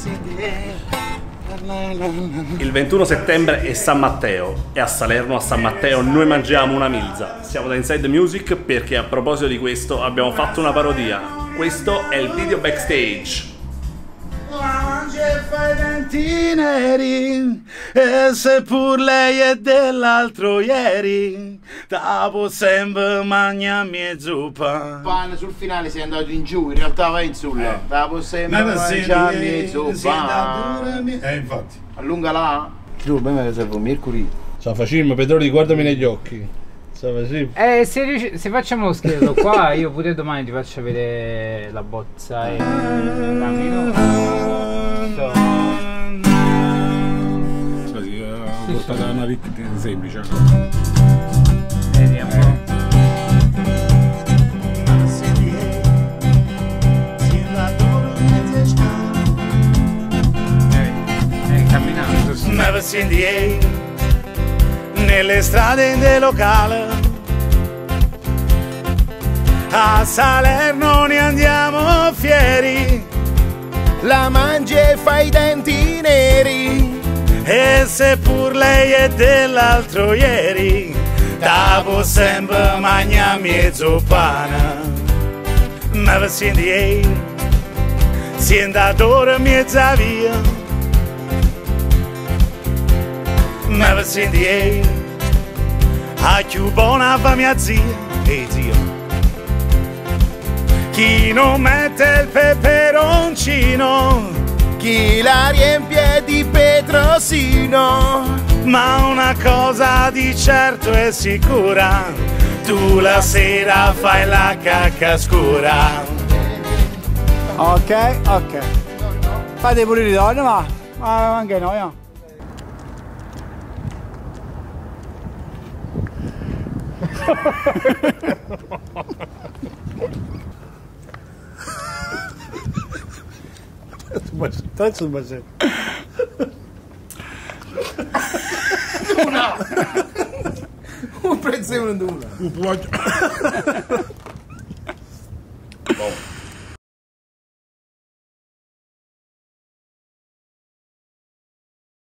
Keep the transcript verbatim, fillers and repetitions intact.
Il ventuno settembre è San Matteo e a Salerno, a San Matteo, noi mangiamo una milza. Siamo da Inside the Music perché a proposito di questo abbiamo fatto una parodia. Questo è il video backstage. Mangia fa i denti neri e seppur lei è dell'altro ieri, dopo sempre mangia mia zuppa. Pane sul finale sei andato in giù, in realtà vai in sulla. Eh. Dopo sempre mangia mia zuppa. Eh, infatti. Allunga là. Giù, bene che serve mercoledì. Ciao facciamo, Pedroli, guardami negli occhi. Ciao facciamo. Eh, se, riusci- se facciamo lo scherzo qua, io pure domani ti faccio vedere la bozza e... Dammi, no? Sì, ho portato una ritta semplice. Vediamo. Eh, camminando. Never seen the air nelle strade del locale. A Salerno ne andiamo fieri. La mangia e fa i denti neri. E seppur lei è dell'altro ieri, dopo sempre mangia mezzo pane. Never seen the air, si è andato ora mezza via. Never seen the air, a più buona fa mia zia e zio. Chi non mette il peperoncino, chi la riempie di petrosino. ma una cosa di certo è sicura, tu la sera fai la cacca scura. Ok, ok. Fate pure i donne, ma, ma anche noi, no? Tanto sbagliato. Una! Un prezzemolo d'una. Un po'.